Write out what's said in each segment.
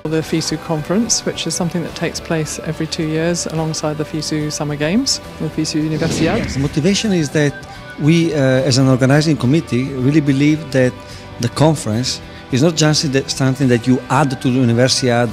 The FISU conference, which is something that takes place every 2 years alongside the FISU Summer Games, the FISU Universiade. Yes, the motivation is that we, as an organizing committee, really believe that the conference is not just something that you add to the Universiade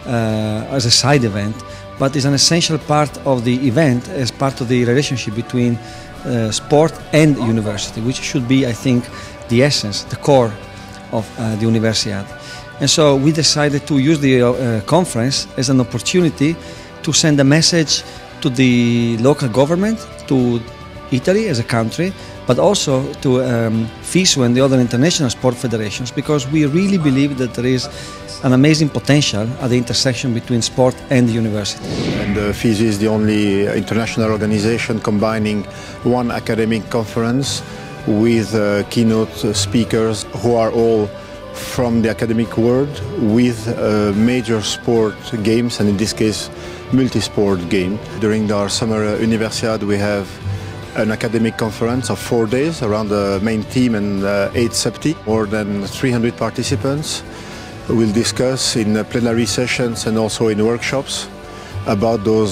as a side event, but is an essential part of the event as part of the relationship between sport and university, which should be, I think, the essence, the core of the Universiade. And so we decided to use the conference as an opportunity to send a message to the local government, to Italy as a country, but also to FISU and the other international sport federations, because we really believe that there is an amazing potential at the intersection between sport and the university. And FISU is the only international organization combining one academic conference with keynote speakers who are all from the academic world with major sport games, and in this case multi-sport game. During our summer Universiade we have an academic conference of 4 days around the main theme and 8 sub-themes. More than 300 participants will discuss in plenary sessions and also in workshops about those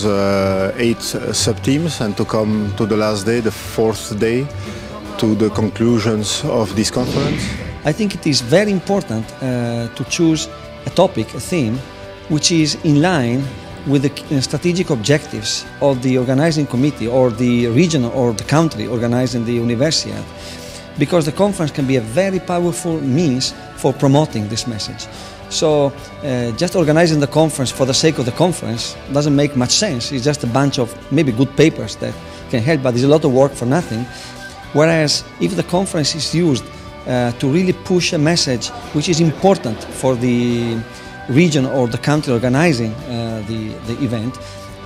8 sub-themes, and to come to the last day, the 4th day, to the conclusions of this conference. I think it is very important to choose a topic, a theme, which is in line with the strategic objectives of the organizing committee or the region or the country organizing the Universiade, because the conference can be a very powerful means for promoting this message. So just organizing the conference for the sake of the conference doesn't make much sense. It's just a bunch of maybe good papers that can help, but there's a lot of work for nothing. Whereas if the conference is used to really push a message which is important for the region or the country organizing the event,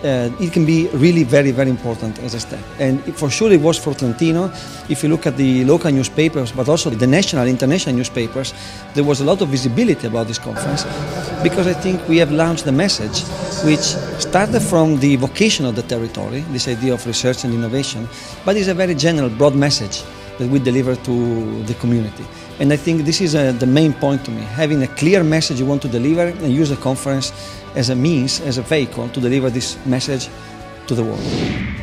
it can be really very, very important as a step. And for sure it was for Trentino. If you look at the local newspapers, but also the national, international newspapers, there was a lot of visibility about this conference, because I think we have launched a message which started from the vocation of the territory, this idea of research and innovation, but is a very general, broad message that we deliver to the community. And I think this is the main point to me, having a clear message you want to deliver and use the conference as a means, as a vehicle to deliver this message to the world.